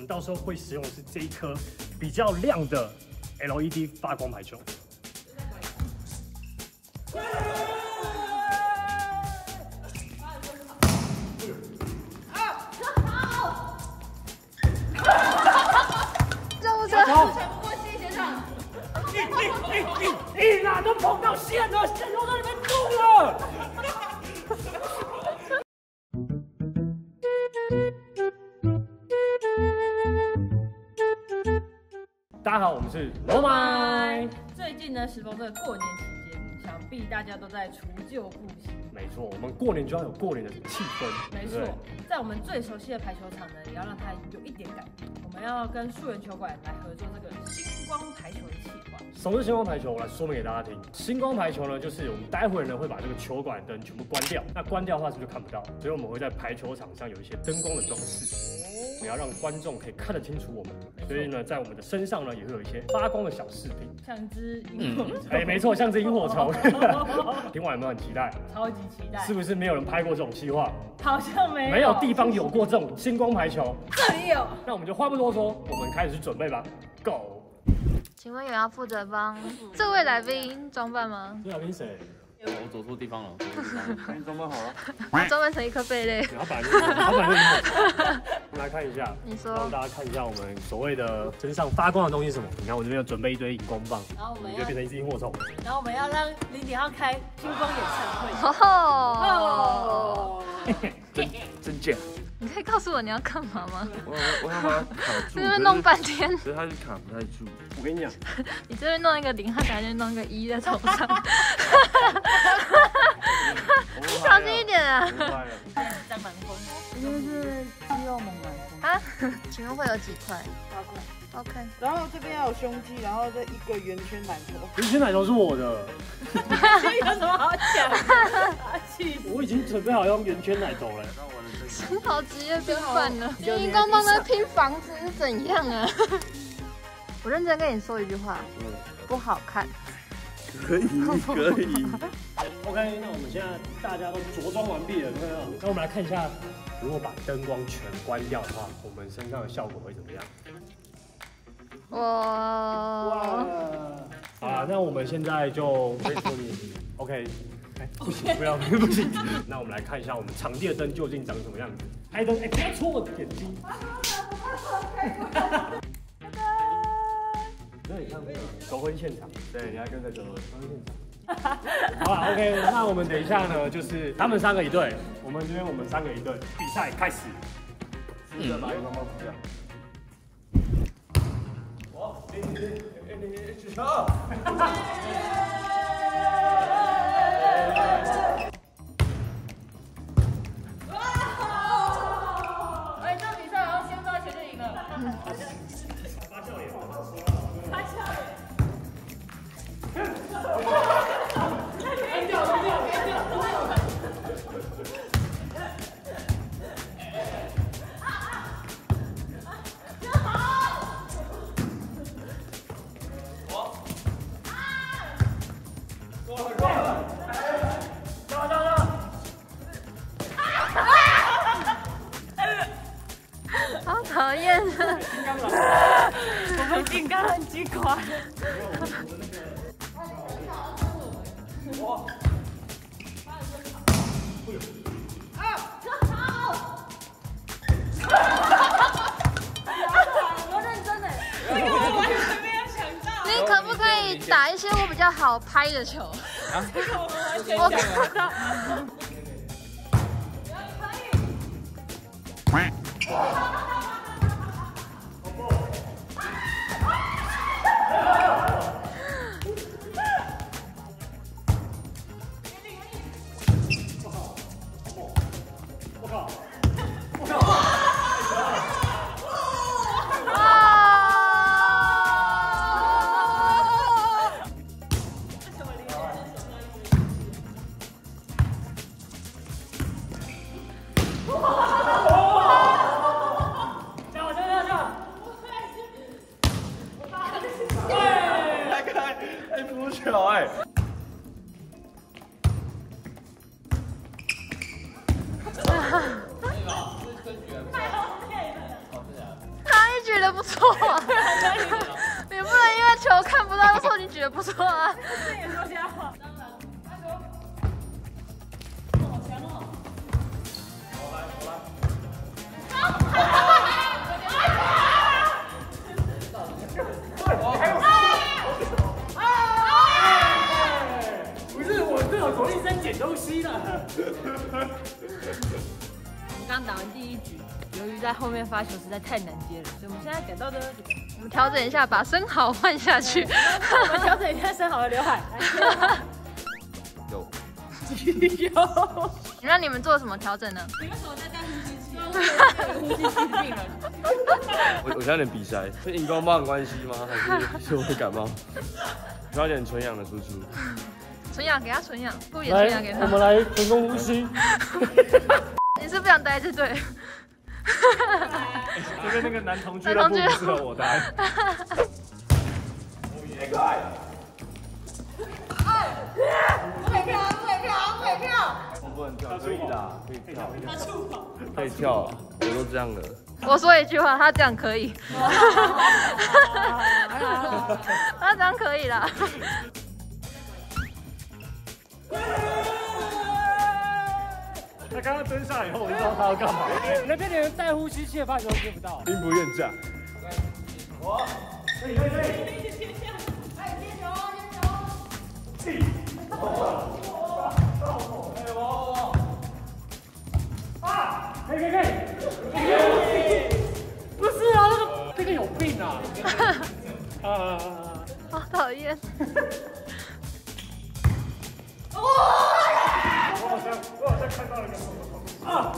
们到时候会使用的是这一颗比较亮的 LED 发光排球。 救护车！ 硬啊，都碰到线了，线都在里面住了。大家好，我们是罗麦。 最近呢，时逢这个过年期间，想必大家都在除旧布新。 没错，我们过年就要有过年的气氛。 没错，在我们最熟悉的排球场呢，也要让它有一点改变。我们要跟树人球馆来合作这个星光排球的企划。 什么是星光排球？我来说明给大家听。星光排球呢，就是我们待会呢会把这个球馆灯全部关掉。那关掉的话是不是就看不到？所以我们会在排球场上有一些灯光的装饰。我们要让观众可以看得清楚我们，所以呢，在我们的身上呢也会有一些发光的小饰品， 像只萤火虫。 没错，像只萤火虫。听完有没有很期待？ 超级期待。 是不是没有人拍过这种企划？ 好像没有。 没有地方有过这种星光排球。 这里有。 那我们就话不多说，我们开始准备吧 ，Go！ 请问有人要负责帮这位来宾装扮吗？ 这来宾谁？ 我走错地方了，赶紧装扮好了。 装扮成一颗贝类。 他本来就我们来看一下， 你说， 让大家看一下我们所谓的身上发光的东西是什么。你看我这边有准备一堆荧光棒， 然后我们你就变成一只萤火虫。 然后我们要让0.号开星光演唱会。 哦， 真假？ 你可以告诉我你要干嘛吗？ 我想把它卡住， 就是弄半天， 可是它就卡不太住。 我跟你讲， 你这边弄一个0，他等下就弄一个1在头上。你小心一点啊！ 在满风。 这是肌肉猛男风啊，请问会有几块 8块， ？OK。 然后这边要有胸肌，然后再一个圆圈奶头。 圆圈奶头是我的， 有什么好讲？气死！ 我已经准备好用圆圈奶头了。 你好职业病犯了，你荧光棒在拼房子是怎样啊？我认真跟你说一句话，不好看。 可以。 OK， 那我们现在大家都着装完毕了，有没有？那我们来看一下，如果把灯光全关掉的话，我们身上的效果会怎么样？ 哇！ 好啦，那我们现在就可以说你 OK。不行，不要，不行。那我们来看一下我们场地的灯究竟长什么样子。开灯，不要戳我的眼睛。那你看求婚现场，对，你要跟着求婚现场。好了 ，OK， 那我们等一下呢，就是他们3个一队，我们这边我们3个一队，比赛开始。试着把荧光棒关掉。哇，你举手。 好讨厌啊！ 我们金刚很鸡块。我认真的，我完全没有想到。 你可不可以打一些我比较好拍的球？我看到。 哪一举得不错啊，你不能因为球看不到就说你举得不错啊。 这也说瞎话。 不是我队友左立生捡东西了。 我们刚打完第一局，由于在后面发球实在太难接了，所以我们现在改到的我们调整一下，把生蚝换下去。 我们调整一下生蚝的刘海。 有。 那你们做什么调整呢？ 你为什么在带呼吸器？呼吸器病人。 我现在有点鼻塞，是荧光棒的关系吗？还是我会感冒？需要点纯氧的输出。 纯氧给他纯氧，不也纯氧给他。 我们来成功呼吸。 你是不想待这队？ 就跟那个男同俱乐部不适合我待。不能跳，可以的，可以跳，可以跳，我都这样了。 我说一句话，他这样可以。他这样可以啦。 他刚刚蹲下以后，我就知道他要干嘛。那边连带呼吸器的发球都接不到。 兵不厌诈。 我，可以。 哎，接球，接球。 可以。不是啊，那个有病啊！ 好讨厌。 我好像看到了个什么。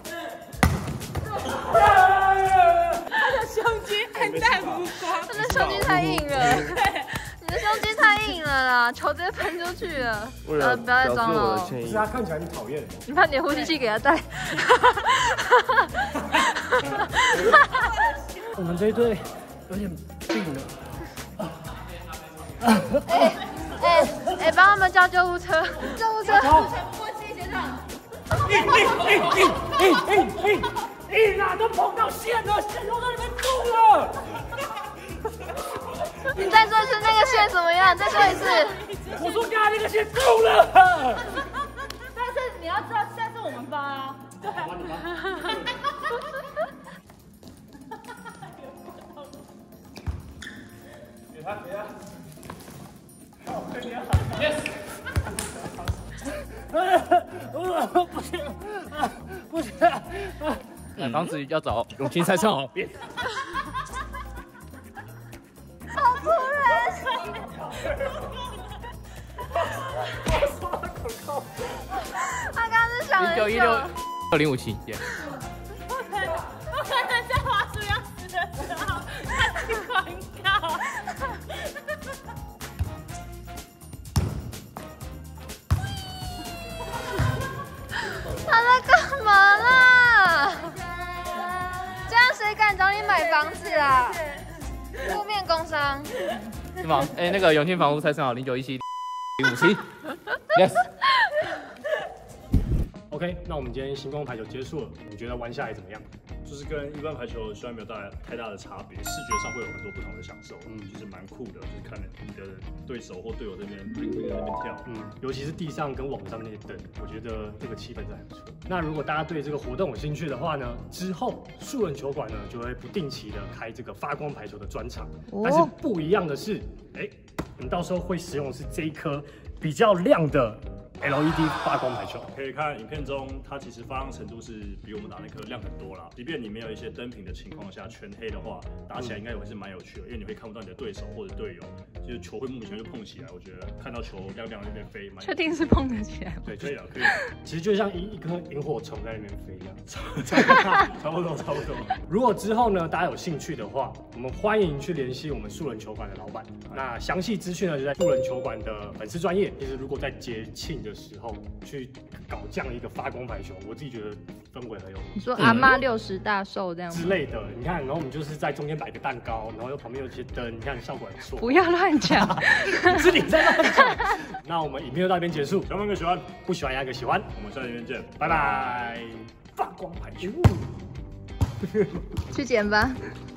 他的胸肌暗淡无光。 他的胸肌太硬了。你的胸肌太硬了啦，球直接喷出去了。不要再装了。 不是他看起来很讨厌。 你把你的呼吸器给他戴。 我们这一队有点病了。 帮他们叫救护车！救护车！ 过去，学长。 硬啊，都碰到线了，线都在里面动了。 你再说一次那个线怎么样？再说一次。 我说刚才那个线动了。 但是你要知道，现在是我们发啊。对。 给他。不行， 房子要找永清才算好。 好突然！他刚刚是想很久。 1916-2057。 不可能在滑鼠要死的时候看起广告。 他在干嘛啦？这样谁敢找你买房子啊？负面工商。 是吗？那个永庆房屋才算好，0917-057。Yes。 OK， 那我们今天星光排球结束了，你觉得玩下来怎么样？ 就是跟一般排球虽然没有太大的差别，视觉上会有很多不同的享受，就是蛮酷的，就是看你的对手或队友这边在那边跳， 尤其是地上跟网上那些灯，我觉得这个气氛真的还不错。那如果大家对这个活动有兴趣的话呢，之后树人球馆呢就会不定期的开这个发光排球的专场，但是不一样的是，我们到时候会使用的是这一颗比较亮的 LED 发光排球。 可以看影片中，它其实发光程度是比我们打那颗亮很多啦。即便你没有一些灯屏的情况下，全黑的话，打起来应该也会是蛮有趣的，因为你会看不到你的对手或者队友，就是球会莫名其妙就碰起来。我觉得看到球亮亮在那边飞， 确定是碰得起来吗？ 对，可以了，可以。 其实就像一颗萤火虫在那边飞一样，差不多。如果之后呢，大家有兴趣的话，我们欢迎去联系我们树人球馆的老板。那详细资讯呢，就在树人球馆的粉丝专页。其实如果在节庆的时候去搞这样一个发光排球，我自己觉得氛围很有。 你说阿妈60大寿这样之类的，你看，然后我们就是在中间摆个蛋糕，然后又旁边有一些灯，你看效果很不错。 不要乱讲， 是你在乱讲。那我们影片就到这边结束， 喜欢个喜欢， 不喜欢压个喜欢， 我们下期影片见， 拜拜。发光排球， 去捡吧。